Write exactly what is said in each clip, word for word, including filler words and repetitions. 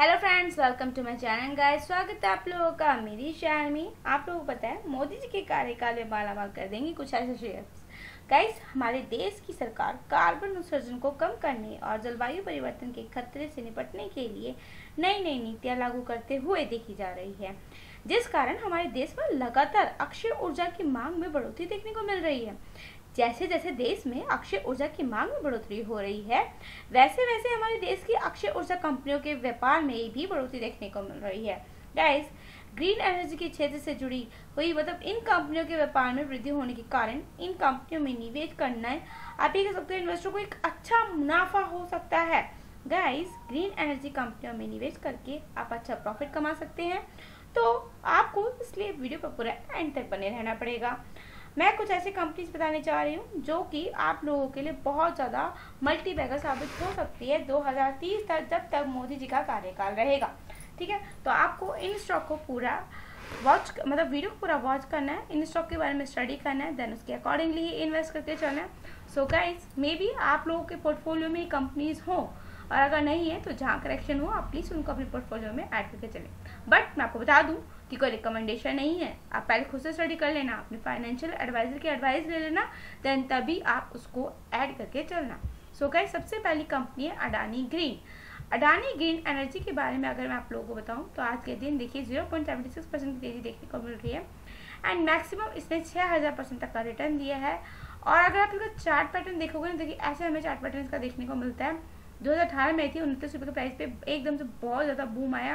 Hello friends, welcome to my channel guys. स्वागत है आप लोगों का मेरी चैनल में। आप लोगों को पता है मोदी जी के कार्यकाल में मालामाल कर देंगे कुछ ऐसे शेयर्स। गाइस, हमारे देश की सरकार कार्बन उत्सर्जन को कम करने और जलवायु परिवर्तन के खतरे से निपटने के लिए नई नई नीतियां लागू करते हुए देखी जा रही है, जिस कारण हमारे देश में लगातार अक्षय ऊर्जा की मांग में बढ़ोतरी देखने को मिल रही है। जैसे जैसे देश में अक्षय ऊर्जा की मांग में बढ़ोतरी हो रही है, वैसे वैसे हमारे देश की अक्षय ऊर्जा कंपनियों के व्यापार में भी बढ़ोतरी देखने को मिल रही है। गाइस, ग्रीन एनर्जी के क्षेत्र से जुड़ी हुई मतलब इन कंपनियों के व्यापार में वृद्धि होने के कारण इन कंपनियों में निवेश करना आप ये कह सकते हो इन्वेस्टर को एक अच्छा मुनाफा हो सकता है। गाइस, ग्रीन एनर्जी कंपनियों में निवेश करके आप अच्छा प्रॉफिट कमा सकते हैं, तो आपको इसलिए वीडियो पर पूरा एंड तक बने रहना पड़ेगा। मैं कुछ ऐसी कंपनीज बताने जा रही हूँ जो कि आप लोगों के लिए बहुत ज़्यादा मल्टी बैगर साबित हो सकती है दो हज़ार तीस तक, जब तक मोदी जी का कार्यकाल रहेगा। ठीक है, तो आपको इन स्टॉक को पूरा वॉच मतलब वीडियो को पूरा वॉच करना है, इन स्टॉक के बारे में स्टडी करना है, देन उसके अकॉर्डिंगली ही इन्वेस्ट करके चलना है। सो गाइस, मे बी आप लोगों के पोर्टफोलियो में कंपनीज हो, और अगर नहीं है तो जहाँ करेक्शन हो आप प्लीज़ उनको अपने पोर्टफोलियो में ऐड करके चलें। बट मैं आपको बता दूं कि कोई रिकमेंडेशन नहीं है, आप पहले खुद से स्टडी कर लेना, अपने फाइनेंशियल एडवाइजर की एडवाइस ले लेना, देन तभी आप उसको ऐड करके चलना। सो so गाइस, सबसे पहली कंपनी है Adani green. Adani green energy के बारे में अगर मैं आप लोगों को बताऊं तो आज के दिन देखिए zero point seventy six percent की तेजी देखने को मिल रही है, एंड मैक्सिमम इसने छः हज़ार परसेंट तक का रिटर्न दिया है। और अगर आप इसका चार्ट पैटर्न देखोगे ना, देखिए ऐसे हमें चार्ट पैटर्न इसका देखने को मिलता है। दो हज़ार अठारह में थी उनतीस रुपये के प्राइस पे एकदम से बहुत ज़्यादा बूम आया,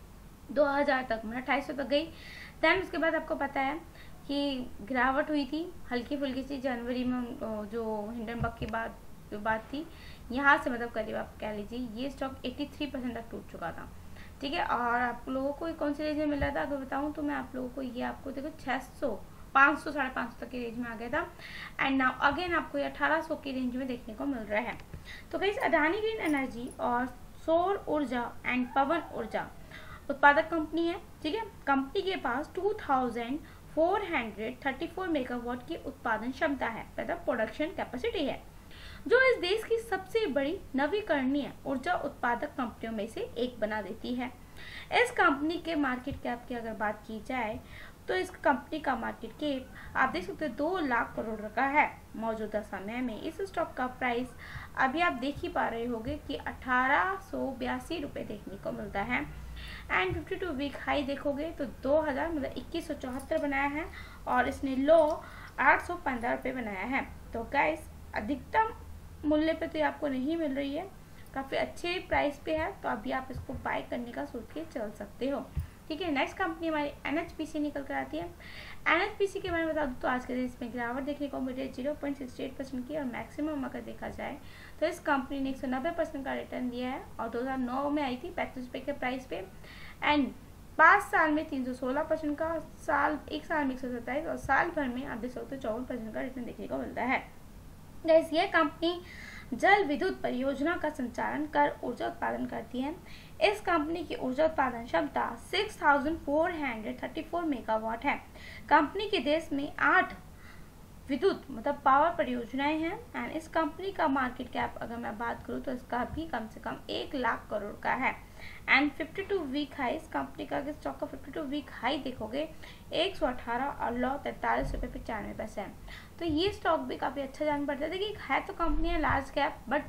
दो हज़ार तक मतलब अट्ठाईस सौ तक गई। दैन उसके बाद आपको पता है कि गिरावट हुई थी हल्की फुल्की सी जनवरी में, जो हिंडनबर्ग की बात जो बात थी, यहाँ से मतलब करीब आप कह लीजिए ये स्टॉक तिरासी परसेंट तक टूट चुका था। ठीक है, और आप लोगों को कौन सी रेंज में मिल रहा था अगर बताऊँ तो मैं आप लोगों को ये आपको देखो छः सौ पाँच सौ साढ़े पाँच सौ तक की रेंज में आ गया था, एंड नाउ अगेन आपको ये अठारह सौ की रेंज में देखने को मिल रहा है। तो गाइस, अडानी ग्रीन एनर्जी और सौर ऊर्जा एंड पवन ऊर्जा उत्पादक कंपनी है। ठीक है, कंपनी के पास two thousand four hundred thirty four megawatt की उत्पादन क्षमता है, मतलब प्रोडक्शन कैपेसिटी है, जो इस देश की सबसे बड़ी नवीकरणीय ऊर्जा उत्पादक कंपनियों में से एक बना देती है। इस कंपनी के मार्केट कैप की अगर बात की जाए तो इस कंपनी का मार्केट कैप आप देख सकते हैं दो लाख करोड़ का है। मौजूदा समय में इस स्टॉक का प्राइस अभी आप देख ही पा रहे होंगे कि अठारह सौ बयासी रुपये देखने को मिलता है, and fifty two week high देखोगे तो दो हज़ार मतलब इक्कीस सौ चौहत्तर बनाया है, और इसने लो आठ सौ पंद्रह रुपये बनाया है। तो गाइस, अधिकतम मूल्य पे तो ये आपको नहीं मिल रही है, काफ़ी अच्छे प्राइस पे है, तो अभी आप इसको बाय करने का सोच के चल सकते हो। ठीक है, नेक्स्ट कंपनी हमारी एन एच पी सी निकल कर आती है। एन एच पी सी के बारे में बता दूँ तो आज के दिन इसमें गिरावट देखने को मिल रही है zero point six eight percent की, और मैक्सिमम अगर देखा जाए तो इस कंपनी ने एक सौ नब्बे परसेंट का रिटर्न दिया है, और दो हज़ार नौ में आई थी पैंतीस रुपये के प्राइस पे, एंड पाँच साल में तीन सौ सोलह परसेंट का, साल एक साल में एक सौ सत्ताईस, और साल भर में आप देख सकते हो चौवन परसेंट का रिटर्न देखने को मिलता है। गाइस, ये कंपनी जल विद्युत परियोजना का संचालन कर ऊर्जा उत्पादन करती है। इस कंपनी की ऊर्जा उत्पादन क्षमता छह हज़ार चार सौ चौंतीस मेगावाट है। कंपनी के देश में आठ विद्युत मतलब पावर परियोजनाएं हैं, एंड इस कंपनी का मार्केट कैप अगर मैं बात करूं तो इसका भी कम से कम एक लाख करोड़ का है, and fifty two week high इस कंपनी का अगर स्टॉक का फिफ्टी टू वीक हाई देखोगे एक सौ अठारह और लो तैंतालीस रुपये पचानवे पैसे है। तो ये स्टॉक भी काफ़ी अच्छा जान पड़ता है। देखिए, है तो कंपनी है लार्ज कैप, बट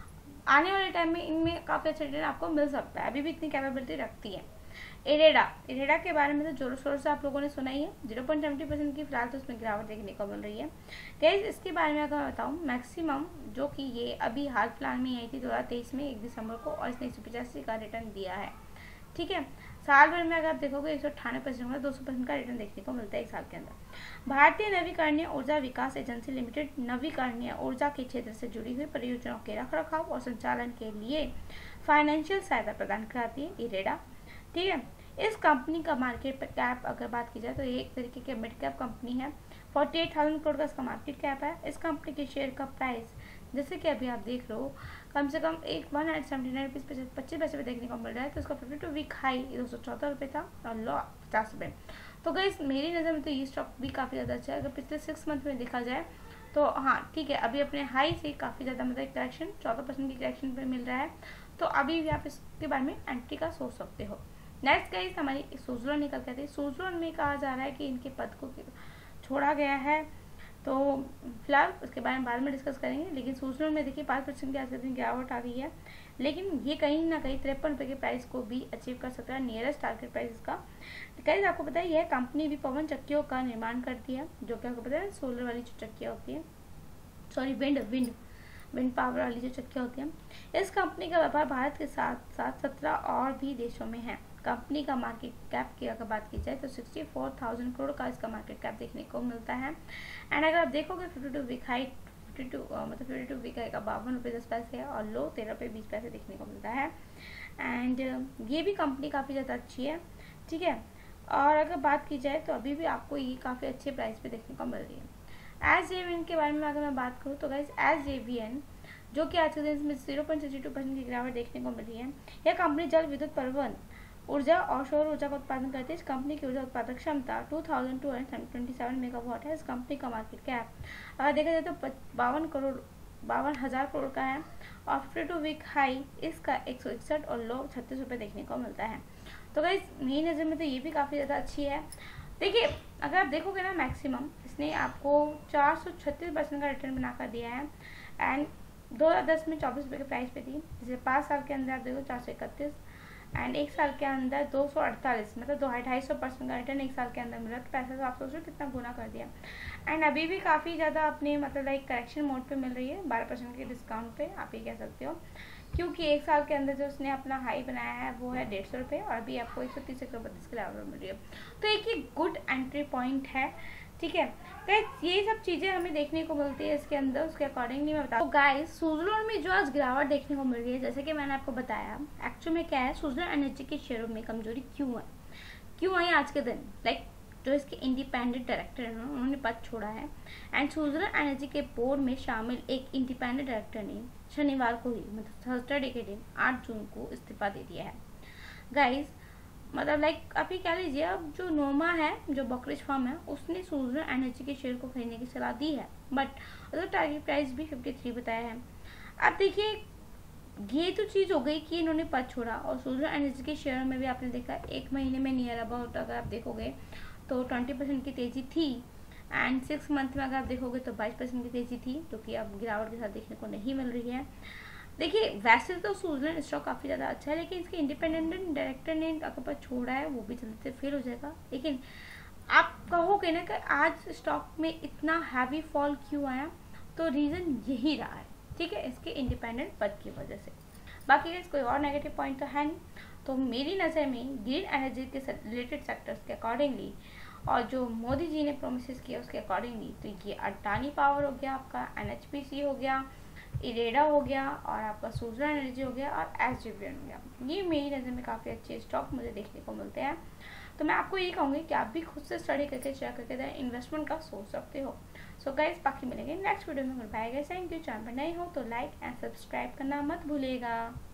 आने वाले टाइम में इनमें काफ़ी अच्छा रिटर्न आपको मिल सकता है, अभी भी इतनी कैपेबिलिटी रखती है। इरेडा इरेडा के बारे में तो जोरों शोर से आप लोगों ने सुना ही है, जीरो पॉइंट सेवेंटी परसेंट की फिलहाल तो उसमें गिरावट देखने को मिल रही है। गाइस, इसके बारे में अगर मैं बताऊँ, मैक्सिमम जो कि ये अभी हाल फिलहाल में आई थी दो हज़ार तेईस में एक दिसंबर को, और इसने एक सौ पचासी का रिटर्न दिया है। ठीक है, साल भर में अगर आप देखोगे एक सौ अट्ठानवे परसेंट दो सौ परसेंट का रिटर्न देखने को मिलता है एक साल के अंदर। भारतीय नवीकरणीय ऊर्जा विकास एजेंसी लिमिटेड नवीकरणीय ऊर्जा के क्षेत्र से जुड़ी हुई परियोजनाओं के रखरखाव और संचालन के लिए फाइनेंशियल सहायता प्रदान कराती है इरेडा। ठीक है, इस कंपनी का मार्केट कैप अगर बात की जाए तो ये एक तरीके की मिड कैप कंपनी है, अड़तालीस हज़ार करोड़ का इसका मार्केट कैप है। इस कंपनी के शेयर का प्राइस जैसे कि अभी आप देख रहे हो कम से कम एक one hundred seventy nine rupees पच्चीस पैसे पे देखने को मिल रहा है, तो इसका फिफ्टी टू वीक हाई दो सौ चौदह रुपये था और लो पचास रुपये। तो गाइस, मेरी नज़र में तो ये स्टॉक भी काफ़ी ज़्यादा अच्छा है। अगर पिछले सिक्स मंथ में देखा जाए तो हाँ ठीक है, अभी अपने हाई से काफ़ी ज़्यादा मतलब करेक्शन चौदह परसेंट की करेक्शन पे मिल रहा है, तो अभी भी आप इसके बारे में एंट्री का सोच सकते हो। नेक्स्ट गाइस हमारी सुज़लोन निकल के आती है। सुज़लोन में कहा जा रहा है कि इनके पद को छोड़ा गया है, तो फिलहाल उसके बारे में बाद में डिस्कस करेंगे। लेकिन सुज़लोन में देखिए पाँच परसेंट की आज के दिन गिरावट आ गई है, लेकिन ये कहीं ना कहीं तिरपन रुपये के प्राइस को भी अचीव कर सकता है, नियरेस्ट टारगेट प्राइस इसका। गाइस आपको पता है यह कंपनी भी पवन चक्कियों का निर्माण करती है, जो कि आपको पता है सोलर वाली जो चक्कियाँ होती है, sorry wind wind wind power वाली जो चक्कियाँ होती हैं। इस कंपनी का व्यापार भारत के साथ साथ सत्रह और भी देशों में है। कंपनी का मार्केट कैप की अगर बात की जाए तो सिक्सटी फोर थाउजेंड करोड़ का इसका मार्केट कैप देखने को मिलता है। एंड अगर आप देखोगे fifty two week high fifty two मतलब फिफ्टी टू वीक हाई का बावन रुपये दस पैसे है और लो तेरह रुपये बीस पैसे देखने को मिलता है। एंड ये भी कंपनी काफ़ी ज़्यादा अच्छी है, ठीक है। और अगर बात की जाए तो अभी भी आपको ये काफ़ी अच्छे प्राइस पे देखने को मिल रही है। एस जे वी एन के बारे में अगर मैं बात करूँ तो guys S J V N जो कि आज के दिन में zero point sixty two percent की गिरावट देखने को मिल रही है। यह कंपनी जल विद्युत परिवहन ऊर्जा और सौर ऊर्जा का उत्पादन करती है। इस कंपनी की ऊर्जा उत्पादक क्षमता two thousand two hundred twenty seven megawatt है। इस कंपनी का मार्केट कैप अगर देखा जाए तो बावन करोड़ बावन हज़ार करोड़ का है और फिफ्टी टू वीक हाई इसका एक सौ इकसठ और लो छत्तीस रुपये देखने को मिलता है। तो गाइस मेरी नज़र में तो ये भी काफ़ी ज़्यादा अच्छी है। देखिए अगर आप देखोगे ना मैक्सिमम इसने आपको चार सौ छत्तीस परसेंट का रिटर्न बना कर दिया है। एंड दो हज़ार दस में चौबीस रुपये के प्राइस पे थी, जैसे पाँच साल के अंदर आप देखो चार सौ इकतीस एंड एक साल के अंदर दो सौ अड़तालीस मतलब दो ढाई सौ परसेंट का रिटर्न एक साल के अंदर मिला। तो पैसा तो आप सोचो कितना गुना कर दिया। एंड अभी भी काफ़ी ज़्यादा अपने मतलब लाइक करेक्शन मोड पे मिल रही है, बारह परसेंट के डिस्काउंट पे आप ये कह सकते हो, क्योंकि एक साल के अंदर जो उसने अपना हाई बनाया है वो है डेढ़ सौ रुपये और अभी आपको एक सौ तीस एक सौ बत्तीस के लेवल मिल रही है। तो एक ही गुड एंट्री पॉइंट है, ठीक है गाइस। ये सब चीज़ें हमें देखने को मिलती है इसके अंदर, उसके अकॉर्डिंगली मैं बताऊँ। तो गाइस सुज़लोन में जो आज गिरावट देखने को मिल रही है, जैसे कि मैंने आपको बताया एक्चुअल में क्या है, सुज़लोन एनर्जी के शेयरों में कमजोरी क्यों है क्यों आई आज के दिन। लाइक जो इसके इंडिपेंडेंट डायरेक्टर हैं उन्होंने पद छोड़ा है। एंड सुज़लोन एनर्जी के बोर्ड में शामिल एक इंडिपेंडेंट डायरेक्टर ने शनिवार को ही मतलब थर्सडे के दिन आठ जून को इस्तीफा दे दिया है। गाइस मतलब लाइक आप ये कह लीजिए, अब जो नोमा है जो ब्रोकरेज फर्म है उसने सुज़लोन एनर्जी के शेयर को खरीदने की सलाह दी है, बट उसका टारगेट प्राइस भी फिफ्टी थ्री बताया है। अब देखिए ये तो चीज़ हो गई कि इन्होंने पद छोड़ा और सुज़लोन एनर्जी के शेयर में भी आपने देखा एक महीने में नियर अबाउट अगर आप देखोगे तो ट्वेंटी परसेंट की तेज़ी थी। एंड सिक्स मंथ में अगर आप देखोगे तो बाईस परसेंट की तेज़ी थी, जो कि अब गिरावट के साथ देखने को नहीं मिल रही है। देखिए वैसे तो सुज़लोन स्टॉक काफ़ी ज़्यादा अच्छा है, लेकिन इसके इंडिपेंडेंट डायरेक्टर ने अगर पर छोड़ा है वो भी जल्दी से फेल हो जाएगा। लेकिन आप कहोगे ना कि आज स्टॉक में इतना हैवी फॉल क्यों आया, तो रीज़न यही रहा है, ठीक है, इसके इंडिपेंडेंट पद की वजह से। बाकी गाइस कोई और नेगेटिव पॉइंट तो है नहीं। तो मेरी नज़र में ग्रीन एनर्जी के रिलेटेड सेक्टर्स के अकॉर्डिंगली और जो मोदी जी ने प्रोमिस किया उसके अकॉर्डिंगली, तो ये अडानी पावर हो गया, आपका एन एच पी सी हो गया, इरेडा हो गया और आपका सुज़लोन एनर्जी हो गया और एस जे वी एन हो गया, ये मेरी नज़र में काफ़ी अच्छे स्टॉक मुझे देखने को मिलते हैं। तो मैं आपको ये कहूँगी कि आप भी खुद से स्टडी करके चेक करके इन्वेस्टमेंट का सोच सकते हो। सो गाइस बाकी मिलेंगे नेक्स्ट वीडियो में। Bye guys, thank you. Channel पर नए हो तो लाइक एंड सब्सक्राइब करना मत भूलिएगा।